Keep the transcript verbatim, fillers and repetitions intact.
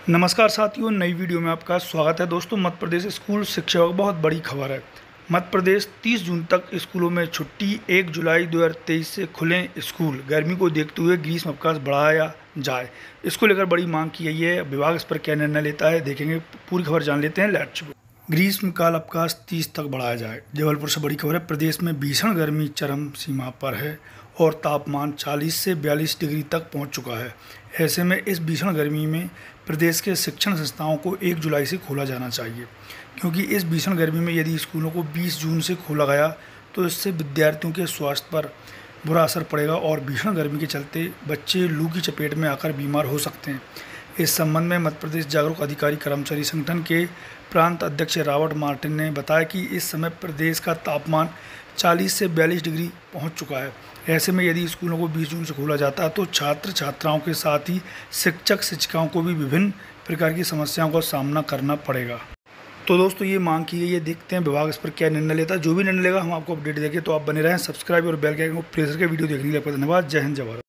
नमस्कार साथियों, नई वीडियो में आपका स्वागत है। दोस्तों, मध्य प्रदेश स्कूल शिक्षा विभाग बहुत बड़ी खबर है। मध्य प्रदेश तीस जून तक स्कूलों में छुट्टी, एक जुलाई दो हज़ार तेईस से खुलें स्कूल। गर्मी को देखते हुए ग्रीष्म अवकाश बढ़ाया जाए, इसको लेकर बड़ी मांग की गई है। विभाग इस पर क्या निर्णय लेता है, देखेंगे। पूरी खबर जान लेते हैं। Let's go. ग्रीष्मकाल अवकाश तीस तक बढ़ाया जाए। जबलपुर से बड़ी खबर है। प्रदेश में भीषण गर्मी चरम सीमा पर है और तापमान चालीस से बयालीस डिग्री तक पहुंच चुका है। ऐसे में इस भीषण गर्मी में प्रदेश के शिक्षण संस्थाओं को एक जुलाई से खोला जाना चाहिए, क्योंकि इस भीषण गर्मी में यदि स्कूलों को बीस जून से खोला गया तो इससे विद्यार्थियों के स्वास्थ्य पर बुरा असर पड़ेगा और भीषण गर्मी के चलते बच्चे लू की चपेट में आकर बीमार हो सकते हैं। इस संबंध में मध्य प्रदेश जागरूक अधिकारी कर्मचारी संगठन के प्रांत अध्यक्ष रॉबर्ट मार्टिन ने बताया कि इस समय प्रदेश का तापमान चालीस से बयालीस डिग्री पहुंच चुका है। ऐसे में यदि स्कूलों को बीस जून से खोला जाता है तो छात्र छात्राओं के साथ ही शिक्षक शिक्षिकाओं को भी विभिन्न प्रकार की समस्याओं का सामना करना पड़ेगा। तो दोस्तों, ये मांग की गई है। देखते हैं विभाग इस पर क्या निर्णय लेता है। जो भी निर्णय लेगा हम आपको अपडेट देंगे, तो आप बने रहें। सब्सक्राइब और बेल के आइकन को प्रेस करके वीडियो देखने के लिए धन्यवाद। जय हिंद, जय भारत।